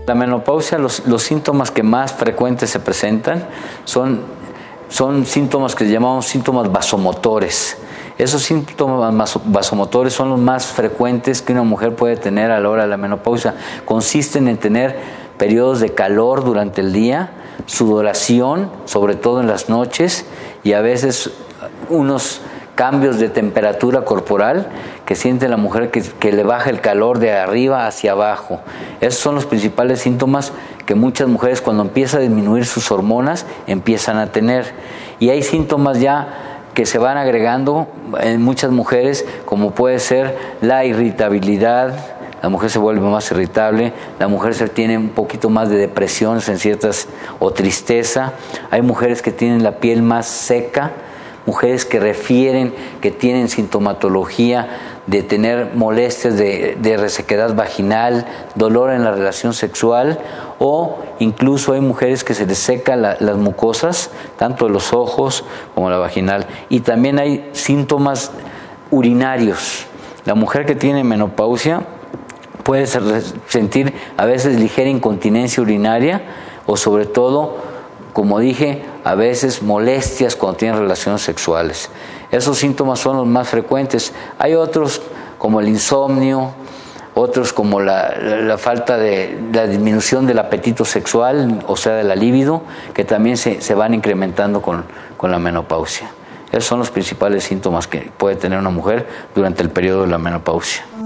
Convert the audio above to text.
La menopausia, los síntomas que más frecuentes se presentan son síntomas que llamamos síntomas vasomotores. Esos síntomas vasomotores son los más frecuentes que una mujer puede tener a la hora de la menopausia. Consisten en tener periodos de calor durante el día, sudoración, sobre todo en las noches, y a veces unos cambios de temperatura corporal que siente la mujer que le baja el calor de arriba hacia abajo. Esos son los principales síntomas que muchas mujeres, cuando empieza a disminuir sus hormonas, empiezan a tener. Y hay síntomas ya que se van agregando en muchas mujeres, como puede ser la irritabilidad. La mujer se vuelve más irritable, la mujer tiene un poquito más de depresiones o tristeza. Hay mujeres que tienen la piel más seca, mujeres que refieren que tienen sintomatología de tener molestias de resequedad vaginal, dolor en la relación sexual, o incluso hay mujeres que se les seca las mucosas, tanto de los ojos como la vaginal. Y también hay síntomas urinarios. La mujer que tiene menopausia puede sentir a veces ligera incontinencia urinaria, o sobre todo, como dije, a veces molestias cuando tienen relaciones sexuales. Esos síntomas son los más frecuentes. Hay otros como el insomnio, otros como la falta de la disminución del apetito sexual, o sea, de la libido, que también se van incrementando con la menopausia. Esos son los principales síntomas que puede tener una mujer durante el periodo de la menopausia.